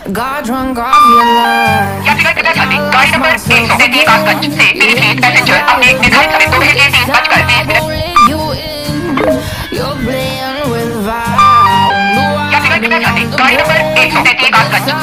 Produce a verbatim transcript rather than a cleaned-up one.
Got drunk off your love. यात्रीगण कृपया ध्यान दें, गाड़ी नंबर एक सौ तैंतीस कासगंज से पीलीभीत पैसेंजर अपने निर्धारित समय दो बजे से तीन बजकर बीस मिनट। यात्रीगण कृपया ध्यान दें, गाड़ी नंबर एक सौ तैंतीस कासगंज